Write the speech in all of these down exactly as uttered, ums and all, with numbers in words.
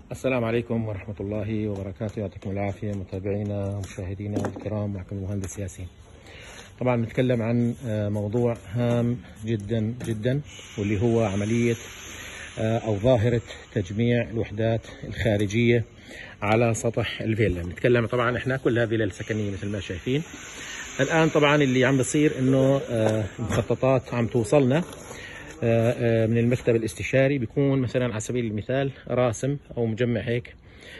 السلام عليكم ورحمة الله وبركاته. يعطيكم العافية متابعينا ومشاهدينا الكرام. معكم المهندس ياسين. طبعا نتكلم عن موضوع هام جدا جدا، واللي هو عملية أو ظاهرة تجميع الوحدات الخارجية على سطح الفيلا. نتكلم طبعا احنا كل هذه السكنية مثل ما شايفين الآن. طبعا اللي عم بصير انه مخططات عم توصلنا من المكتب الاستشاري، بيكون مثلا على سبيل المثال راسم او مجمع هيك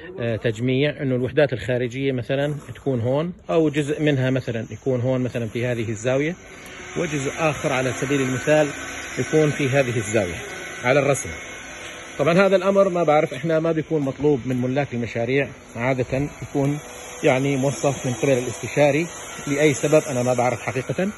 تجميع انه الوحدات الخارجيه مثلا تكون هون، او جزء منها مثلا يكون هون مثلا في هذه الزاويه، وجزء اخر على سبيل المثال يكون في هذه الزاويه على الرسم. طبعا هذا الامر ما بعرف، احنا ما بيكون مطلوب من ملاك المشاريع، عاده يكون يعني موصف من قبل الاستشاري لاي سبب انا ما بعرف حقيقه.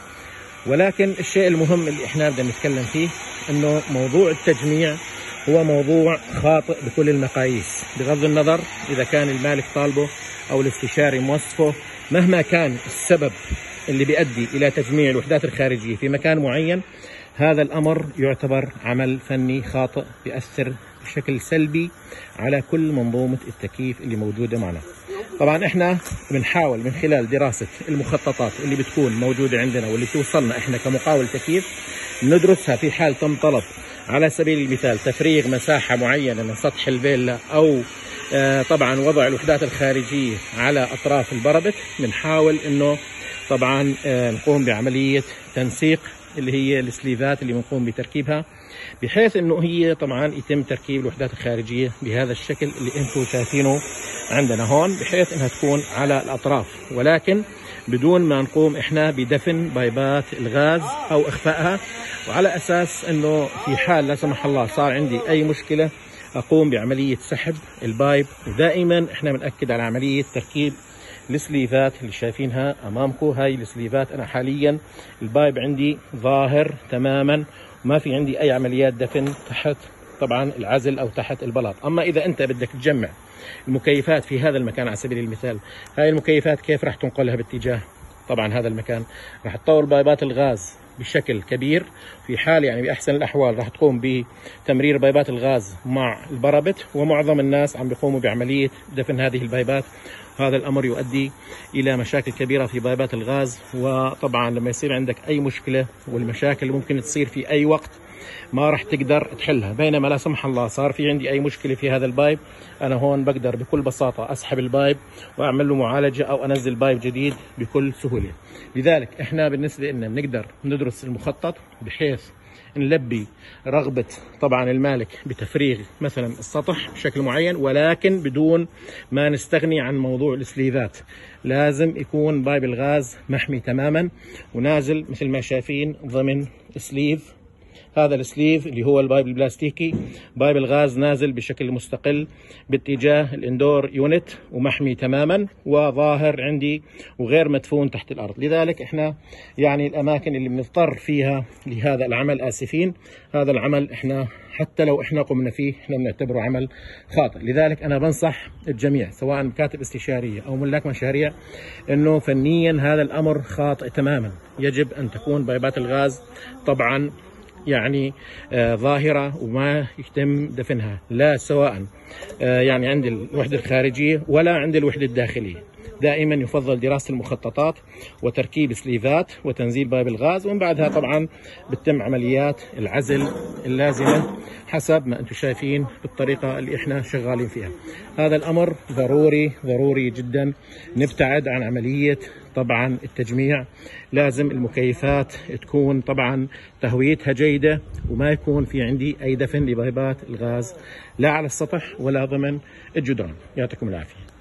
ولكن الشيء المهم اللي احنا بدنا نتكلم فيه انه موضوع التجميع هو موضوع خاطئ بكل المقاييس، بغض النظر اذا كان المالك طالبه او الاستشاري موصفه. مهما كان السبب اللي بيؤدي الى تجميع الوحدات الخارجيه في مكان معين، هذا الامر يعتبر عمل فني خاطئ بيأثر بشكل سلبي على كل منظومه التكييف اللي موجوده معنا. طبعا احنا بنحاول من خلال دراسة المخططات اللي بتكون موجودة عندنا واللي توصلنا احنا كمقاول تكييف، ندرسها في حال تم طلب على سبيل المثال تفريغ مساحة معينة من سطح الفيلا، او آه طبعا وضع الوحدات الخارجية على اطراف البربت. بنحاول انه طبعا آه نقوم بعملية تنسيق اللي هي السليفات اللي بنقوم بتركيبها، بحيث انه هي طبعا يتم تركيب الوحدات الخارجيه بهذا الشكل اللي انتم شايفينه عندنا هون، بحيث انها تكون على الاطراف، ولكن بدون ما نقوم احنا بدفن بايبات الغاز او اخفائها، وعلى اساس انه في حال لا سمح الله صار عندي اي مشكله اقوم بعمليه سحب البايب. ودائما احنا بنأكد على عمليه تركيب السليفات اللي شايفينها امامكم. هاي السليفات انا حاليا البايب عندي ظاهر تماما، ما في عندي اي عمليات دفن تحت طبعا العزل او تحت البلاط. اما اذا انت بدك تجمع المكيفات في هذا المكان على سبيل المثال، هاي المكيفات كيف راح تنقلها باتجاه طبعا هذا المكان؟ راح تطور بايبات الغاز بشكل كبير. في حال يعني باحسن الاحوال راح تقوم بتمرير بايبات الغاز مع البربت، ومعظم الناس عم بيقوموا بعمليه دفن هذه البايبات. هذا الامر يؤدي الى مشاكل كبيره في بايبات الغاز، وطبعا لما يصير عندك اي مشكله والمشاكل اللي ممكن تصير في اي وقت ما راح تقدر تحلها. بينما لا سمح الله صار في عندي اي مشكله في هذا البايب، انا هون بقدر بكل بساطه اسحب البايب واعمل له معالجه او انزل بايب جديد بكل سهوله. لذلك احنا بالنسبه لنا بنقدر ندرس المخطط بحيث نلبي رغبة طبعا المالك بتفريغ مثلا السطح بشكل معين، ولكن بدون ما نستغني عن موضوع السليفات. لازم يكون بايب الغاز محمي تماما ونازل مثل ما شايفين ضمن سليف. هذا السليف اللي هو البايب البلاستيكي، بايب الغاز نازل بشكل مستقل باتجاه الاندور يونت ومحمي تماما وظاهر عندي وغير مدفون تحت الارض. لذلك احنا يعني الاماكن اللي بنضطر فيها لهذا العمل اسفين، هذا العمل احنا حتى لو احنا قمنا فيه احنا بنعتبره عمل خاطئ. لذلك انا بنصح الجميع سواء مكاتب استشاريه او ملاك مشاريع انه فنيا هذا الامر خاطئ تماما. يجب ان تكون بايبات الغاز طبعا يعني آه ظاهرة وما يتم دفنها، لا سواء آه يعني عند الوحدة الخارجية ولا عند الوحدة الداخلية. دائما يفضل دراسة المخططات وتركيب سليفات وتنزيل بايب الغاز، ومن بعدها طبعا بتتم عمليات العزل اللازمة حسب ما انتم شايفين بالطريقة اللي احنا شغالين فيها. هذا الامر ضروري ضروري جدا نبتعد عن عملية طبعا التجميع. لازم المكيفات تكون طبعا تهويتها جيدة، وما يكون في عندي اي دفن لبايبات الغاز لا على السطح ولا ضمن الجدران. يعطيكم العافية.